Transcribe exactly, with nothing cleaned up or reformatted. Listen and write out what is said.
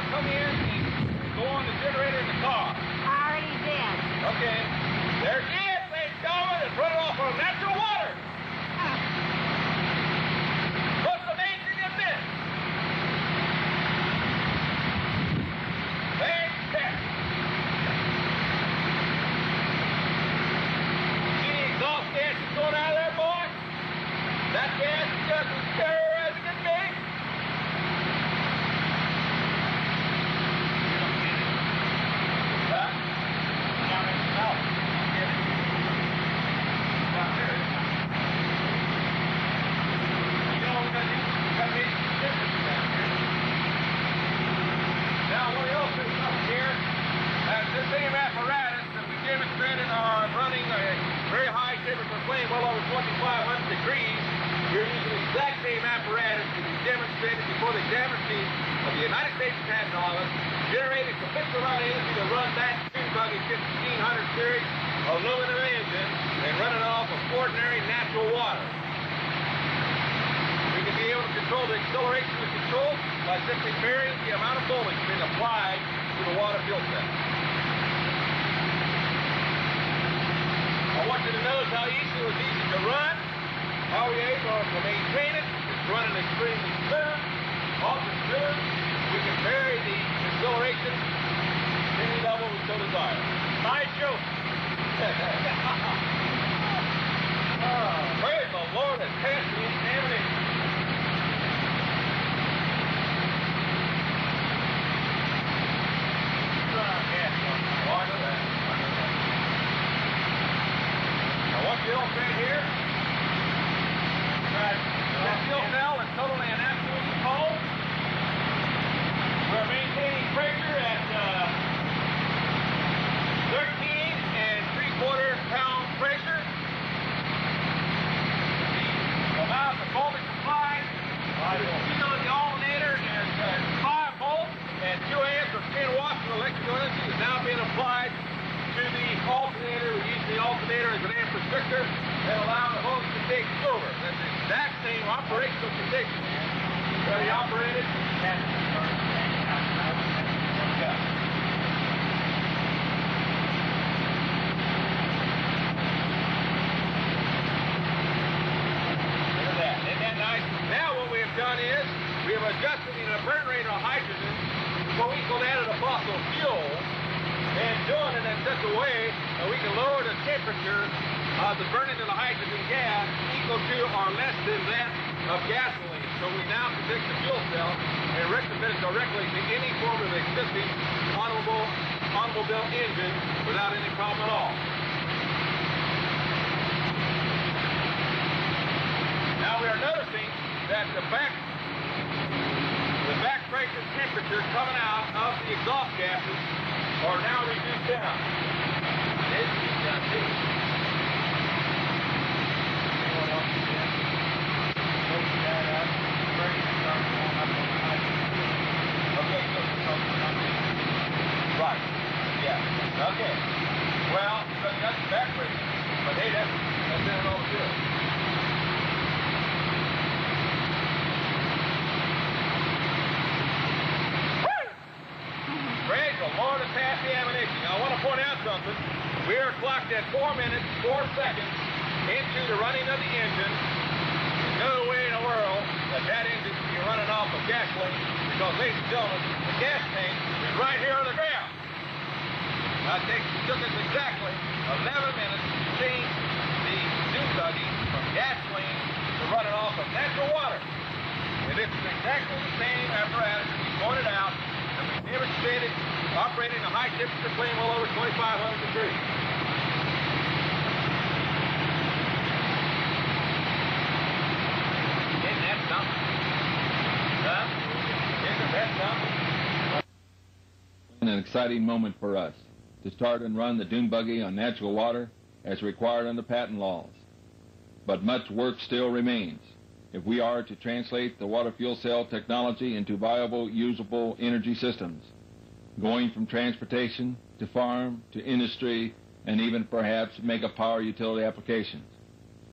come in and go on the generator in the car. Already did. Okay. There she is, ladies and gentlemen. It's running off of natural water. Huh. What's amazing in this? Fantastic. See the exhaust gas that's going out of there, boy? That gas is just as pure as it can be. Huh? Down in the mouth. Get it. Down there. You know, we're going to make some difference down here. Now, what else is up here? Uh, this same apparatus that we demonstrated on running a very high temperature flame well over twenty-five hundred degrees. We're using the exact same apparatus that we demonstrated before the examiner chief of the United States Patent Office, generating sufficient amount of energy to run that Dune Buggy fifteen hundred series aluminum engine and run it off of ordinary natural water. We can be able to control the acceleration of the control by simply varying the amount of voltage being applied to the water fuel cell. I want you to notice how easy it was easy to run, how we were able to maintain it. It's running extremely smooth, also smooth. We can vary the acceleration to any level we so desire. My joke. Oh, praise the Lord and pass the examination. Oh, I know that. I know that. Now, what you illustrate here, right, this fuel cell is totally and absolutely cold. We're maintaining pressure at uh, thirteen and three quarter pound pressure. The amount of voltage applied, the seal of the alternator is uh, five volts, and two amps or ten watts of electrical energy is now being applied to the alternator. We use the alternator as an amp restrictor and allow the hose to take over. That's the exact same operational condition that he operated. Yeah. Look at that. Isn't that nice? Now what we have done is we have adjusted the burn rate of hydrogen for equal that of the fossil fuel, and doing it in such a way that we can lower the temperature of the burning of the hydrogen gas equal to or less than that of gasoline. So we now can take the fuel cell and retrofit it directly to any form of existing automobile, automobile engine without any problem at all. Now we are noticing that the back The back pressure temperature coming out of the exhaust gases are now reduced down. This is down too. Anyone else see that? Open that up. Pressure starts going up on the hydrogen. Okay, so it's coming up. Right. Yeah. Okay. Well, so that's the back pressure. But hey, that's that's in it all too. Praise the Lord and pass the ammunition. Now, I want to point out something. We are clocked at four minutes, four seconds into the running of the engine. There's no way in the world that that engine can be running off of gasoline because, ladies and gentlemen, the gas tank is right here on the ground. Now, it takes, it took us exactly eleven minutes to change the Dune Buggy from gasoline to running off of natural water. And this is exactly the same apparatus that we pointed out. And we demonstrated operating a high temperature flame well over twenty-five hundred degrees. Isn't that something? Huh? Isn't that something? An exciting moment for us to start and run the Dune Buggy on natural water as required under patent laws. But much work still remains if we are to translate the water fuel cell technology into viable, usable energy systems, going from transportation to farm to industry and even perhaps mega power utility applications.